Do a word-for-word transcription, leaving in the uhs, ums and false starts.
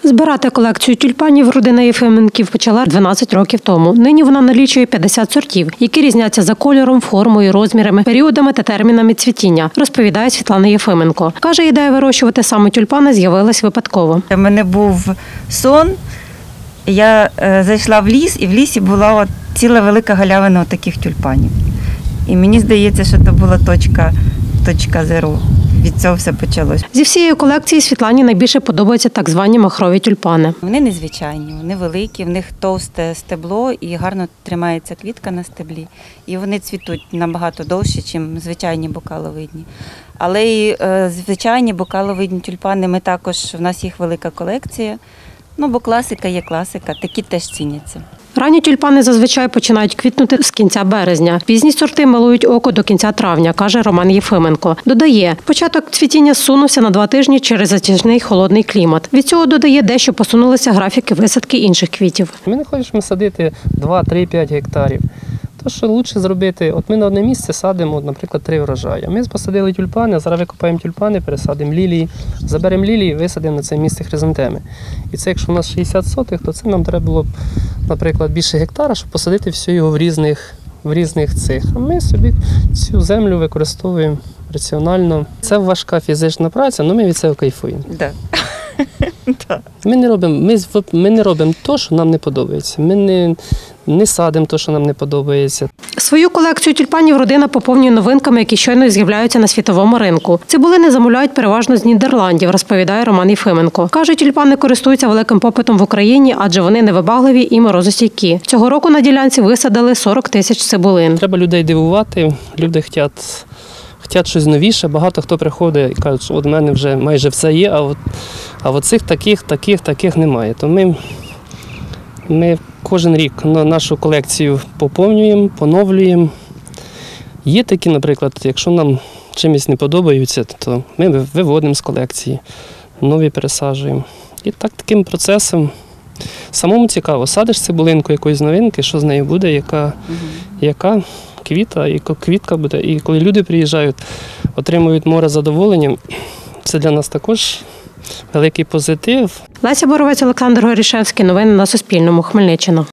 Збирати колекцію тюльпанів родина Єфименків почала дванадцять років тому. Нині вона налічує п'ятдесят сортів, які різняться за кольором, формою, розмірами, періодами та термінами цвітіння, розповідає Світлана Єфименко. Каже, ідея вирощувати саме тюльпани з'явилась випадково. У мене був сон, я е, зайшла в ліс, і в лісі була от ціла велика галявина таких тюльпанів. І мені здається, що це була точка, точка зеро. Від цього все почалось. Зі всієї колекції Світлані найбільше подобаються так звані махрові тюльпани. Вони незвичайні, вони великі, в них товсте стебло і гарно тримається квітка на стеблі. І вони цвітуть набагато довше, ніж звичайні бокаловидні. Але і е, звичайні бокаловидні тюльпани, ми також, в нас їх велика колекція. Ну, бо класика є класика, такі теж ціняться. Ранні тюльпани зазвичай починають квітнути з кінця березня. Пізні сорти милують око до кінця травня, каже Роман Єфименко. Додає, початок цвітіння зсунувся на два тижні через затяжний холодний клімат. Від цього, додає, дещо посунулися графіки висадки інших квітів. Ми не хочемо садити два, три, п'ять гектарів. То, що краще зробити, от ми на одне місце садимо, наприклад, три врожаї. Ми посадили тюльпани, зараз викопаємо тюльпани, пересадимо лілії, заберемо лілії і висадимо на це місце хризантеми. І це, якщо у нас шістдесят сотих, то це нам треба було б, наприклад, більше гектара, щоб посадити все його в різних, в різних цих. А ми собі цю землю використовуємо раціонально. Це важка фізична праця, але ми від цього кайфуємо. Да. Ми не робимо, ми, ми не робимо те, що нам не подобається. Ми не, не садимо те, що нам не подобається. Свою колекцію тюльпанів родина поповнює новинками, які щойно з'являються на світовому ринку. Цибулини замовляють переважно з Нідерландів, розповідає Роман Єфименко. Каже, тюльпани користуються великим попитом в Україні, адже вони невибагливі і морозостійкі. Цього року на ділянці висадили сорок тисяч цибулин. Треба людей дивувати, люди хочуть, хочуть щось новіше. Багато хто приходить і кажуть, що от в мене вже майже все є, а от, а от цих таких, таких, таких немає. То ми, ми кожен рік нашу колекцію поповнюємо, поновлюємо. Є такі, наприклад, якщо нам чимось не подобаються, то ми виводимо з колекції, нові пересаджуємо. І так таким процесом самому цікаво. Садиш цибулинку якоїсь новинки, що з нею буде, яка, угу. яка квіта, яка квітка буде. І коли люди приїжджають, отримують море задоволення, це для нас також великий позитив. Леся Боровець, Олександр Горішевський. Новини на Суспільному. Хмельниччина.